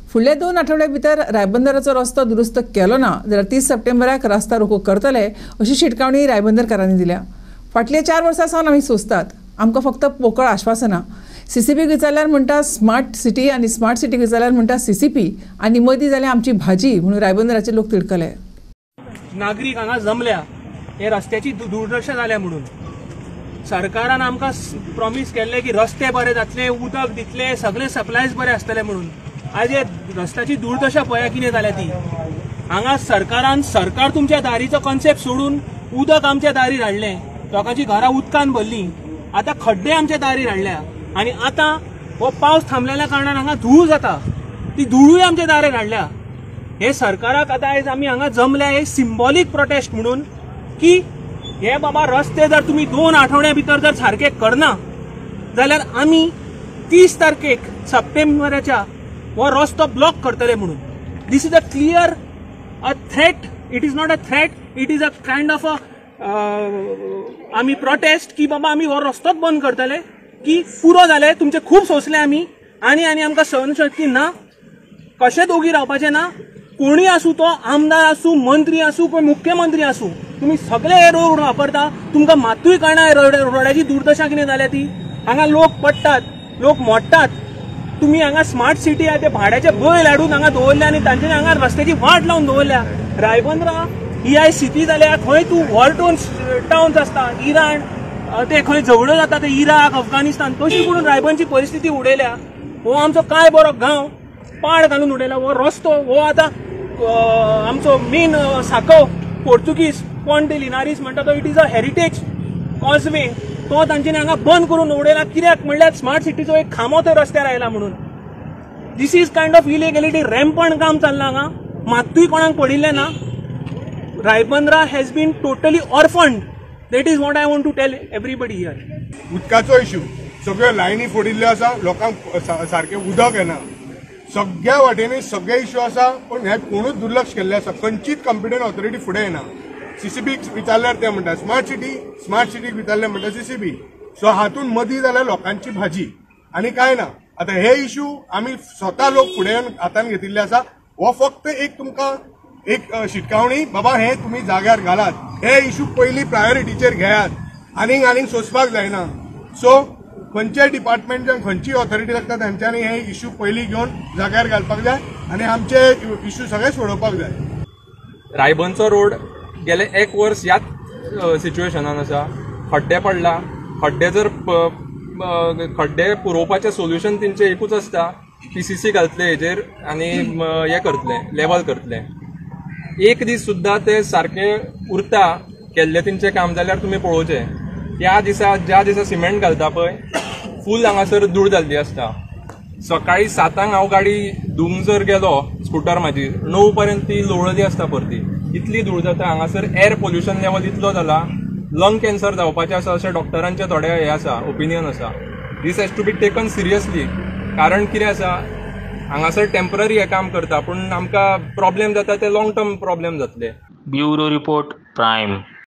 फुडले 2 आठवड्या भितर रायबंदराचो रस्तो दुरुस्त केलो ना जाल्यार 30 सप्टेंबराक रस्ता रोको करतले अशी शिटकावणी रायबंदरकारांनी दिल्या। फाटले 4 वर्सां सावन आमी सोंसतात, आमकां फक्त पोकळ आश्वासनां। सीसीपी विचारल्यार म्हणटा स्मार्ट सिटी आनी स्मार्ट सिटी विचारल्यार म्हणटा सीसीपी आनी मदीं जाल्यार आमची भाजी म्हणून रायबंदराचे लोक तिडकले। नागरीक हांगा जमल्या हे रस्त्याची दुर्दशा जाल्या म्हणून सरकारान आमकां प्रॉमिस केल्ले की रस्ते बरे जातले, उदक दितले, सगळे सप्लायज बरे आसतले म्हणून। आज हे रस्त्याची दुर्दशा पळया कितें जाल्या ती। हांगा सरकार तुमच्या दारीचो कॉन्सेप्ट सोडून उदक आमच्या दारीर हाडलें, लोकांची घरां उदकान भरलीं, आतां खड्डे आमच्या दारीर हाडल्या आनी आतां हो पावस थांबलेल्या कारणान हांगा धूळ जाता, ती धुळूय आमच्या दारीर हाडल्या। हे सरकाराक आतां आयज आमी हांगा जमल्या हे सिंबॉलीक प्रोटेस्ट म्हणून की हे बाबा रस्ते जर तुम्ही 2 आठवड्या भितर जर सारखे करना जाल्यार आमी 30 तारखेक सप्टेंबराच्या हो रस्तो ब्लॉक करतले म्हणून। This is a clear a threat, it is not a threat, it is a kind of a आमी प्रोटेस्ट की बाबा आमी हो रस्तोच बंद करतले की पुरो जाले, तुमचे खूब सोंसले आमी आनी आमकां सहनशक्ती ना, कशें दोगी रावपाचें ना। कोणी आसूं तो आमदार आसूं, मंत्री आसूं, कोण मुख्यमंत्री आसूं, तुम्ही सगळे हे रोड वापरता, तुमकां मातूय कळना रोडाची दुर्दशा कितें जाल्या ती। हांगा लोक पडटात, लोक मोडटात, तुम्ही हांगा स्मार्ट सिटी आहे ते भाड्याचे बैल हाडून हांगा दवरल्या आनी तांच्यानी हांगा रस्त्याची वाट लावन दवरल्या। रायबंदरा ही आयज सिटी जाल्या, खंय तूं वॉर टाउन्स आसता, इराण ते खंय झगड्यो जाता ते इराक, अफगानिस्तान, तशी करून रायबंदची परिस्थिती उडयल्या। हो आमचो काय बरो गांव पाड घालून उडयला, हो रस्तो हो आतां आमचो मेन साखव पोर्तुगीज पॉन्ट दे लिनारीस म्हणटा तो it is a heritage causeway, तो तांच्यानी हांगा बंद करून उडयला। कित्याक म्हणल्यार स्मार्ट सिटीचो एक खांबो थंय रस्त्यार आयला म्हणून। This is kind of illegality, rampant काम चल्लां हांगा, मातूय कोणाक पडिल्लें ना। रायबंदरा has been totally orphaned, that is what I want to tell everybody here. उदकाचो इश्यू सगळ्यो लायनी फोडिल्ल्यो आसा, लोकांक सारकें उदक येना, सगळ्या वाटेनी सगळे इश्यू आसा, पण हे कोणूच दुर्लक्ष केल्ले आसा, खंयचीच कॉम्पिटंट ऑथॉरिटी फुडें येना। सीसीबीक विचारल्यार ते म्हणटा स्मार्ट सिटीक विचारल्यार म्हणटा सीसीबी। सो हातून मदीं जाल्यार लोकांची भाजी आनी काय ना। आतां हे इश्यू आमी स्वता लोक फुडें हातान घेतिल्ले आसा। हो फक्त एक तुमकां एक शिटकावणी, बाबा हे तुमी जाग्यार घालात, हे इश्यू पयलीं प्रायोरिटीचेर घेयात, आनीक सोंसपाक जायना। सो खंयचेय डिपार्टमेंट जावं खंयचीय ऑथॉरिटी लागता तांच्यांनी हे इश्यू पयलीं घेवन जाग्यार घालपाक जाय आनी आमचे इश्यू सगळे सोडोवपाक जाय। रायबंदचो रोड गेले 1 वर्स ह्याच सिच्युएशनान आसा, खड्डे पडला, खड्डे पुरोवपाचें सोल्युशन तेंचें एकूच आसता, PCC घालतले हेजेर आनी हे करतले, लेवल करतले। एक दीस सुद्दां ते सारखे उरता केल्ले तेंचें काम जाल्यार तुमी पळोवचें, ज्या दिसा सिमेंट घालता पळय फूल हांगासर धूळ जाल्ली आसता। सकाळी 7 हांव गाडी धुंक जर गेलो स्कुटर म्हाजी, 9 पर्यंत ती लोळली आसता परती, इतली धूळ जाता। हांगासर एअर पोल्युशन लेवल इतलो जाला, लंग कॅन्सर जावपाचें आसा अशें डॉक्टरांचे थोडे हे आसा, ओपिनियन आसा। This has to be taken seriously, कारण कितें आसा हांगासर टेम्पररी हे काम करता, पूण आमकां प्रॉब्लेम जाता ते लॉंग टर्म प्रॉब्लेम जातले। Bureau report prime.